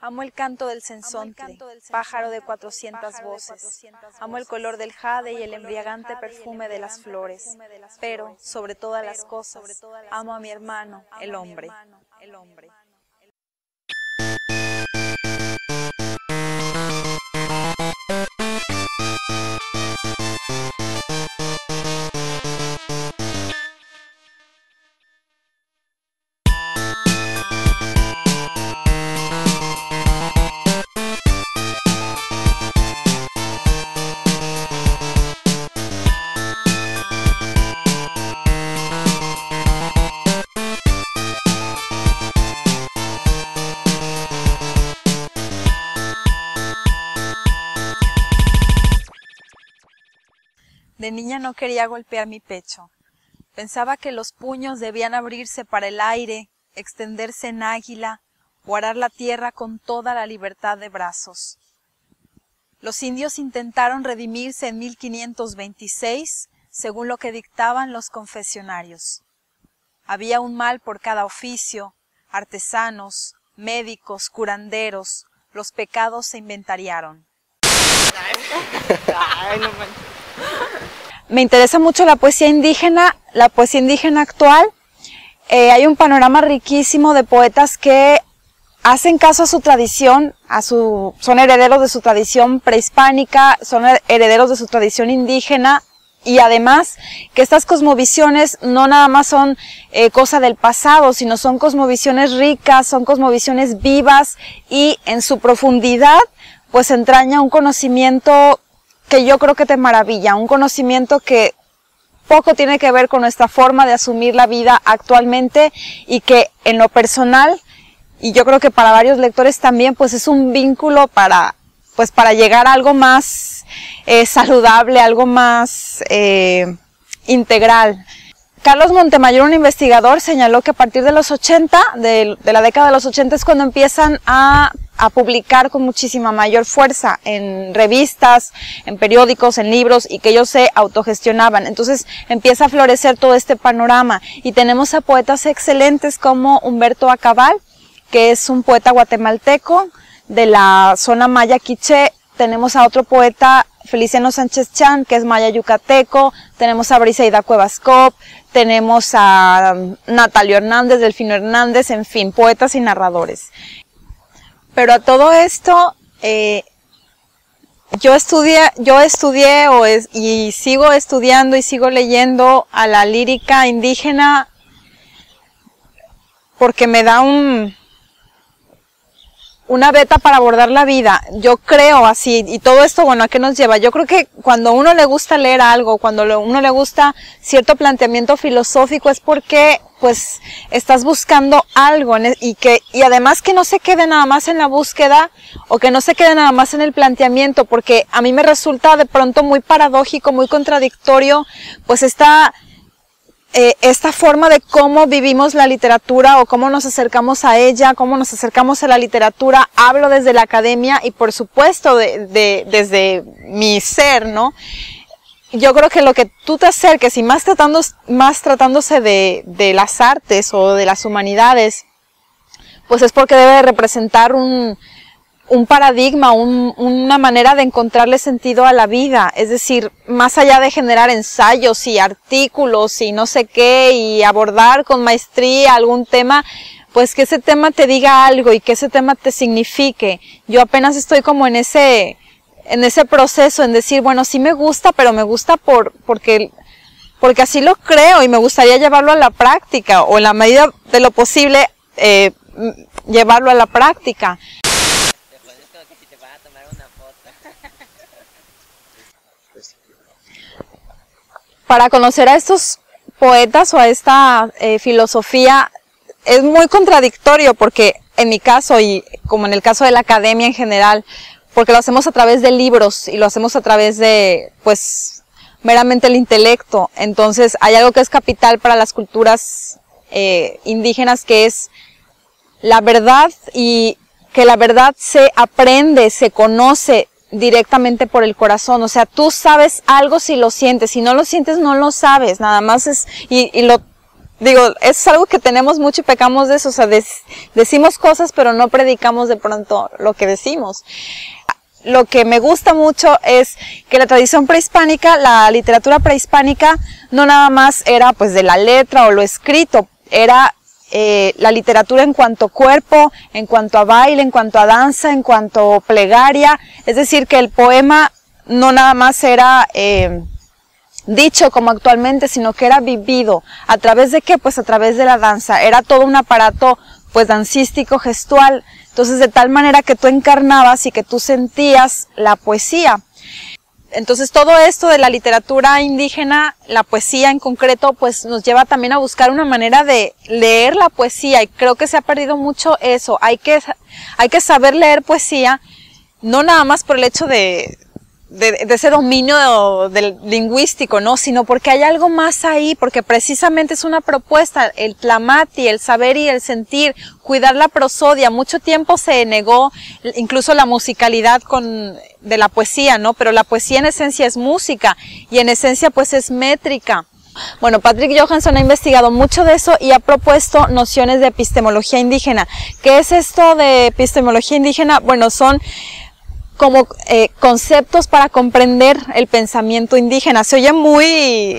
Amo el canto del cenzontle, pájaro de 400 voces. Amo el color del jade y el embriagante perfume de las flores. Pero, sobre todas las cosas, amo a mi hermano, el hombre. De niña no quería golpear mi pecho. Pensaba que los puños debían abrirse para el aire, extenderse en águila, o arar la tierra con toda la libertad de brazos. Los indios intentaron redimirse en 1526, según lo que dictaban los confesionarios. Había un mal por cada oficio, artesanos, médicos, curanderos, los pecados se inventariaron. Ay, no manches. Me interesa mucho la poesía indígena actual. Hay un panorama riquísimo de poetas que hacen caso a su tradición, son herederos de su tradición prehispánica, son herederos de su tradición indígena, y además que estas cosmovisiones no nada más son cosa del pasado, sino son cosmovisiones ricas, son cosmovisiones vivas, y en su profundidad pues entraña un conocimiento que yo creo que te maravilla, un conocimiento que poco tiene que ver con nuestra forma de asumir la vida actualmente, y que en lo personal, y yo creo que para varios lectores también, pues es un vínculo para llegar a algo más saludable, algo más integral. Carlos Montemayor, un investigador, señaló que a partir de los 80, de la década de los 80 es cuando empiezan a publicar con muchísima mayor fuerza en revistas, en periódicos, en libros, y que ellos se autogestionaban. Entonces empieza a florecer todo este panorama, y tenemos a poetas excelentes como Humberto Acabal, que es un poeta guatemalteco de la zona maya quiché. Tenemos a otro poeta, Feliciano Sánchez Chan, que es maya yucateco. Tenemos a Briseida Cuevas Cop, tenemos a Natalio Hernández, Delfino Hernández, en fin, poetas y narradores. Pero a todo esto, yo estudié y sigo estudiando y sigo leyendo a la lírica indígena porque me da una veta para abordar la vida. Yo creo así, y todo esto, bueno, ¿a qué nos lleva? Yo creo que cuando a uno le gusta leer algo, cuando a uno le gusta cierto planteamiento filosófico, es porque pues estás buscando algo, y además que no se quede nada más en la búsqueda, o que no se quede nada más en el planteamiento, porque a mí me resulta de pronto muy paradójico, muy contradictorio, pues esta forma de cómo vivimos la literatura, o cómo nos acercamos a ella, cómo nos acercamos a la literatura. Hablo desde la academia y por supuesto desde mi ser, ¿no? Yo creo que lo que tú te acerques, y más tratándose de las artes o de las humanidades, pues es porque debe representar un paradigma, una manera de encontrarle sentido a la vida. Es decir, más allá de generar ensayos y artículos y no sé qué, y abordar con maestría algún tema, pues que ese tema te diga algo y que ese tema te signifique. Yo apenas estoy como en ese proceso, en decir, bueno, sí me gusta, pero me gusta porque así lo creo, y me gustaría llevarlo a la práctica, o en la medida de lo posible, llevarlo a la práctica. Para conocer a estos poetas o a esta filosofía es muy contradictorio, porque en mi caso, y como en el caso de la academia en general, porque lo hacemos a través de libros y lo hacemos a través de, pues, meramente el intelecto. Entonces hay algo que es capital para las culturas indígenas, que es la verdad, y que la verdad se aprende, se conoce directamente por el corazón. O sea, tú sabes algo si lo sientes, si no lo sientes no lo sabes, nada más es, y Digo, eso es algo que tenemos mucho y pecamos de eso, o sea, decimos cosas pero no predicamos de pronto lo que decimos. Lo que me gusta mucho es que la tradición prehispánica, la literatura prehispánica, no nada más era pues de la letra o lo escrito, era la literatura en cuanto a cuerpo, en cuanto a baile, en cuanto a danza, en cuanto a plegaria, es decir que el poema no nada más era dicho como actualmente, sino que era vivido. ¿A través de qué? Pues a través de la danza, era todo un aparato pues dancístico, gestual, entonces de tal manera que tú encarnabas y que tú sentías la poesía. Entonces todo esto de la literatura indígena, la poesía en concreto, pues nos lleva también a buscar una manera de leer la poesía y creo que se ha perdido mucho eso. Hay que saber leer poesía, no nada más por el hecho de ese dominio del lingüístico, ¿no? Sino porque hay algo más ahí, porque precisamente es una propuesta, el tlamati, el saber y el sentir, cuidar la prosodia. Mucho tiempo se negó incluso la musicalidad de la poesía, ¿no? Pero la poesía en esencia es música y en esencia pues es métrica. Bueno, Patrick Johansson ha investigado mucho de eso y ha propuesto nociones de epistemología indígena. ¿Qué es esto de epistemología indígena? Bueno, son como conceptos para comprender el pensamiento indígena. Se oye muy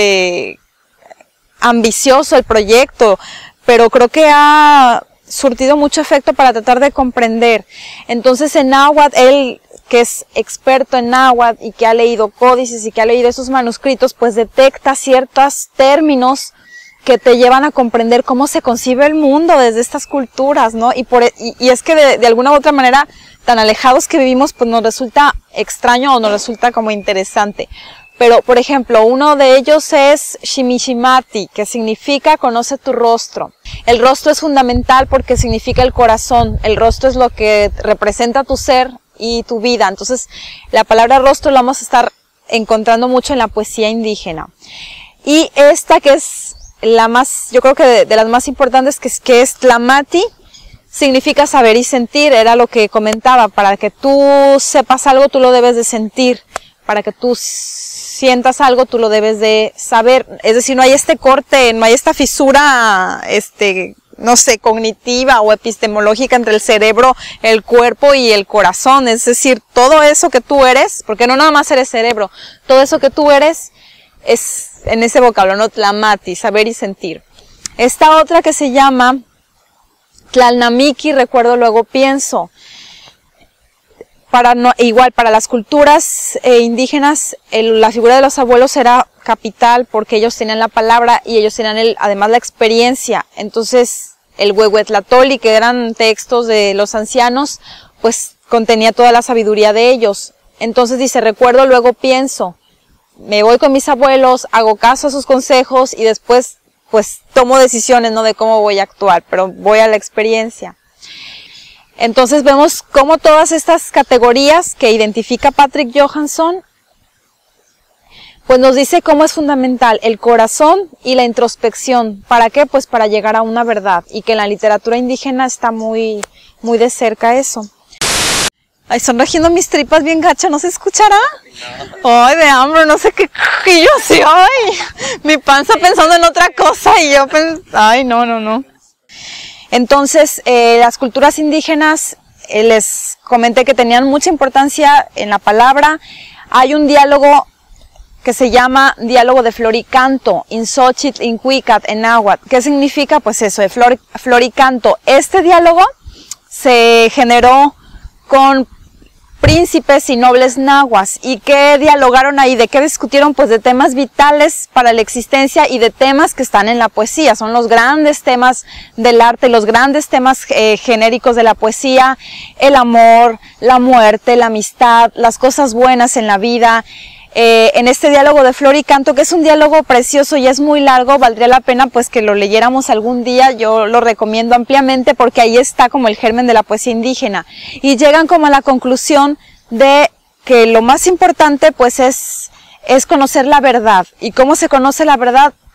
ambicioso el proyecto, pero creo que ha surtido mucho efecto para tratar de comprender. Entonces en náhuatl, él que es experto en náhuatl y que ha leído códices y que ha leído esos manuscritos, pues detecta ciertos términos que te llevan a comprender cómo se concibe el mundo desde estas culturas, ¿no? Y es que de alguna u otra manera, tan alejados que vivimos, pues nos resulta extraño o nos resulta como interesante. Pero, por ejemplo, uno de ellos es Shimishimati, que significa conoce tu rostro. El rostro es fundamental porque significa el corazón. El rostro es lo que representa tu ser y tu vida. Entonces, la palabra rostro la vamos a estar encontrando mucho en la poesía indígena. Y esta que es la más, yo creo que de las más importantes, que es Tlamati, significa saber y sentir, era lo que comentaba, para que tú sepas algo tú lo debes de sentir, para que tú sientas algo tú lo debes de saber, es decir, no hay este corte, no hay esta fisura, no sé, cognitiva o epistemológica entre el cerebro, el cuerpo y el corazón, es decir, todo eso que tú eres, porque no nada más eres cerebro, todo eso que tú eres es en ese vocablo, ¿no? Tlamati, saber y sentir. Esta otra que se llama Tlalnamiki, recuerdo, luego pienso. Igual, para las culturas indígenas, la figura de los abuelos era capital porque ellos tenían la palabra y ellos tenían además la experiencia. Entonces, el Huehuetlatoli, que eran textos de los ancianos, pues contenía toda la sabiduría de ellos. Entonces dice, recuerdo, luego pienso. Me voy con mis abuelos, hago caso a sus consejos y después pues tomo decisiones, ¿no? De cómo voy a actuar, pero voy a la experiencia. Entonces vemos cómo todas estas categorías que identifica Patrick Johansson, pues nos dice cómo es fundamental el corazón y la introspección. ¿Para qué? Pues para llegar a una verdad, y que en la literatura indígena está muy de cerca eso. Ay, son regiendo mis tripas bien gacho, ¿no se escuchará? Ay, de hambre, no sé qué yo sí, ay, mi panza pensando en otra cosa y yo ay, no. Entonces, las culturas indígenas, les comenté que tenían mucha importancia en la palabra. Hay un diálogo que se llama diálogo de flor y canto, in Xochitl, in Cuicat, en náhuatl. ¿Qué significa? Pues eso, de flor y canto. Este diálogo se generó con príncipes y nobles nahuas. ¿Y qué dialogaron ahí? ¿De qué discutieron? Pues de temas vitales para la existencia y de temas que están en la poesía. Son los grandes temas del arte, los grandes temas genéricos de la poesía, el amor, la muerte, la amistad, las cosas buenas en la vida. En este diálogo de flor y canto, que es un diálogo precioso y es muy largo, valdría la pena pues que lo leyéramos algún día. Yo lo recomiendo ampliamente porque ahí está como el germen de la poesía indígena, y llegan como a la conclusión de que lo más importante pues es conocer la verdad. ¿Y cómo se conoce la verdad?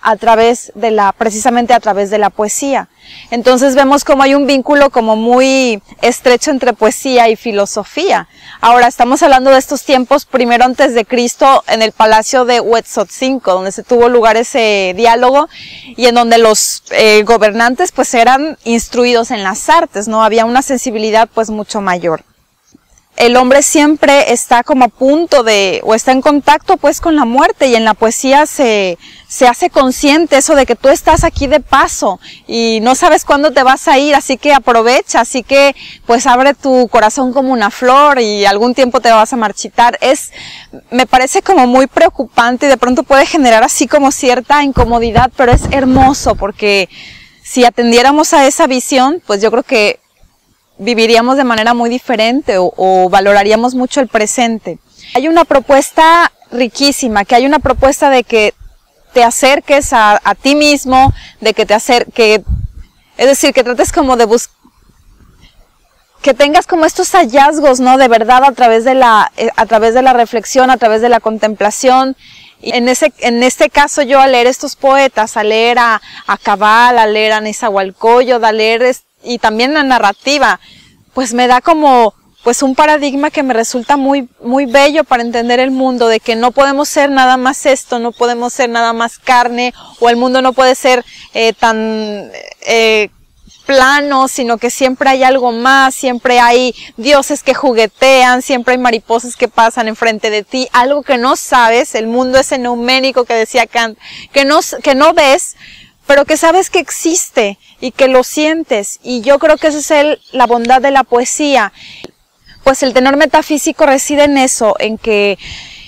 precisamente a través de la poesía. Entonces vemos como hay un vínculo como muy estrecho entre poesía y filosofía. Ahora estamos hablando de estos tiempos primero antes de Cristo en el palacio de Huetzotzinco, donde se tuvo lugar ese diálogo y en donde los gobernantes pues eran instruidos en las artes, ¿no? Había una sensibilidad pues mucho mayor. El hombre siempre está como a punto o está en contacto pues con la muerte, y en la poesía se hace consciente eso de que tú estás aquí de paso y no sabes cuándo te vas a ir, así que aprovecha, así que pues abre tu corazón como una flor y algún tiempo te vas a marchitar. Me parece como muy preocupante y de pronto puede generar así como cierta incomodidad, pero es hermoso porque si atendiéramos a esa visión, pues yo creo que viviríamos de manera muy diferente o valoraríamos mucho el presente. Hay una propuesta riquísima, que hay una propuesta de que te acerques a ti mismo, de que es decir, que trates como de que tengas como estos hallazgos, ¿no? De verdad a través de la reflexión, a través de la contemplación. Y en este caso yo al leer estos poetas, al leer a Cabal, al leer a Nezahualcóyotl, al leer y también la narrativa, pues me da como pues un paradigma que me resulta muy, muy bello para entender el mundo, de que no podemos ser nada más esto, no podemos ser nada más carne, o el mundo no puede ser tan plano, sino que siempre hay algo más, siempre hay dioses que juguetean, siempre hay mariposas que pasan enfrente de ti, algo que no sabes. El mundo es enuménico, que decía Kant, que no ves, pero que sabes que existe y que lo sientes. Y yo creo que esa es la bondad de la poesía. Pues el tenor metafísico reside en eso, en que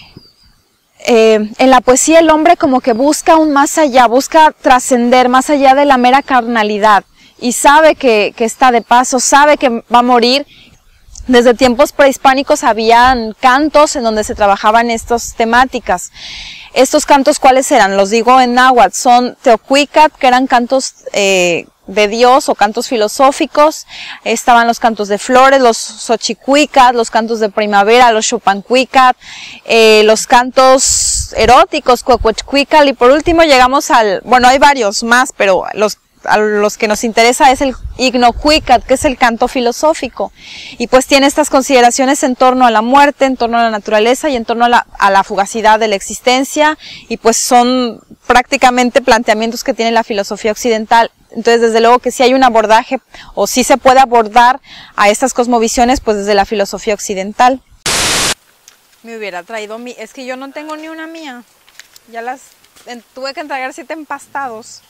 en la poesía el hombre como que busca un más allá, busca trascender más allá de la mera carnalidad, y sabe que está de paso, sabe que va a morir. Desde tiempos prehispánicos habían cantos en donde se trabajaban estas temáticas. Estos cantos, ¿cuáles eran? Los digo en náhuatl, son teocuicat, que eran cantos de Dios o cantos filosóficos. Estaban los cantos de flores, los xochicuicat, los cantos de primavera, los xopancuicat, los cantos eróticos, cuacuachcuicat, y por último llegamos bueno, hay varios más, pero a los que nos interesa es el ignocuicat, que es el canto filosófico, y pues tiene estas consideraciones en torno a la muerte, en torno a la naturaleza y en torno a la fugacidad de la existencia, y pues son prácticamente planteamientos que tiene la filosofía occidental. Entonces, desde luego que sí hay un abordaje, o sí se puede abordar a estas cosmovisiones pues desde la filosofía occidental. Me hubiera traído es que yo no tengo ni una mía, ya tuve que entregar 7 empastados.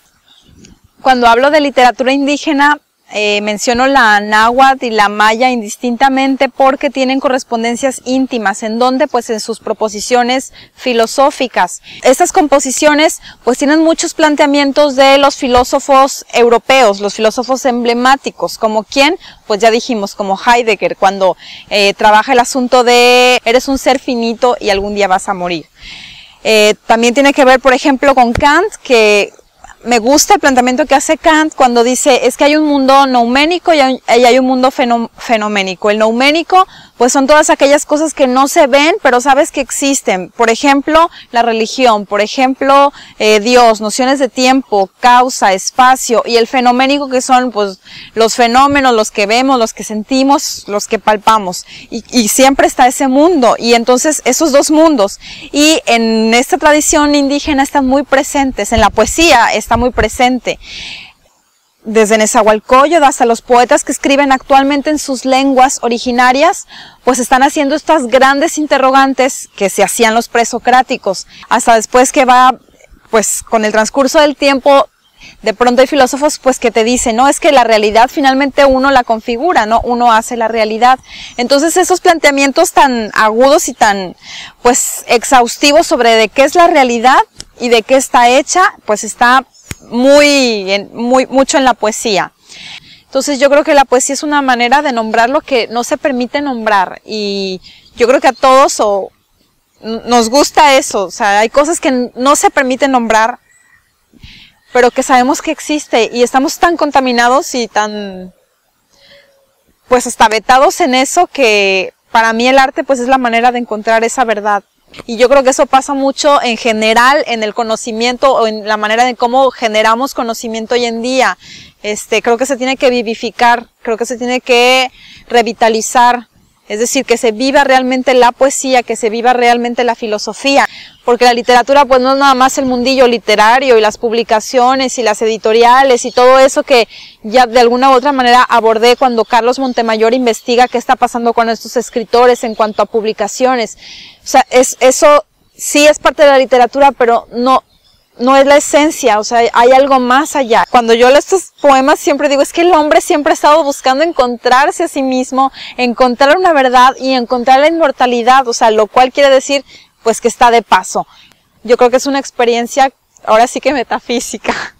Cuando hablo de literatura indígena, menciono la náhuatl y la maya indistintamente porque tienen correspondencias íntimas. ¿En dónde? Pues en sus proposiciones filosóficas. Estas composiciones pues tienen muchos planteamientos de los filósofos europeos, los filósofos emblemáticos. ¿Como quién? Pues ya dijimos, como Heidegger, cuando trabaja el asunto de eres un ser finito y algún día vas a morir. También tiene que ver, por ejemplo, con Kant, que me gusta el planteamiento que hace Kant cuando dice, es que hay un mundo nouménico y hay un mundo fenoménico. El nouménico, pues son todas aquellas cosas que no se ven, pero sabes que existen. Por ejemplo, la religión, por ejemplo, Dios, nociones de tiempo, causa, espacio, y el fenoménico, que son pues los fenómenos, los que vemos, los que sentimos, los que palpamos. Y siempre está ese mundo, y entonces esos dos mundos. Y en esta tradición indígena están muy presentes, en la poesía está muy presente. Desde Nezahualcóyotl hasta los poetas que escriben actualmente en sus lenguas originarias, pues están haciendo estas grandes interrogantes que se hacían los presocráticos. Hasta después que va, pues con el transcurso del tiempo, de pronto hay filósofos pues que te dicen, no, es que la realidad finalmente uno la configura, ¿no? Uno hace la realidad. Entonces esos planteamientos tan agudos y tan pues exhaustivos sobre de qué es la realidad y de qué está hecha, pues está mucho en la poesía. Entonces yo creo que la poesía es una manera de nombrar lo que no se permite nombrar, y yo creo que a todos nos gusta eso. O sea, hay cosas que no se permiten nombrar, pero que sabemos que existe, y estamos tan contaminados y tan pues hasta vetados en eso, que para mí el arte pues es la manera de encontrar esa verdad Y yo creo que eso pasa mucho en general en el conocimiento o en la manera de cómo generamos conocimiento hoy en día. Creo que se tiene que vivificar, creo que se tiene que revitalizar. Es decir, que se viva realmente la poesía, que se viva realmente la filosofía, porque la literatura pues no es nada más el mundillo literario y las publicaciones y las editoriales y todo eso que ya de alguna u otra manera abordé cuando Carlos Montemayor investiga qué está pasando con estos escritores en cuanto a publicaciones. O sea, eso sí es parte de la literatura, pero no es la esencia, o sea, hay algo más allá. Cuando yo leo estos poemas siempre digo, es que el hombre siempre ha estado buscando encontrarse a sí mismo, encontrar una verdad y encontrar la inmortalidad, o sea, lo cual quiere decir, pues que está de paso. Yo creo que es una experiencia, ahora sí que metafísica.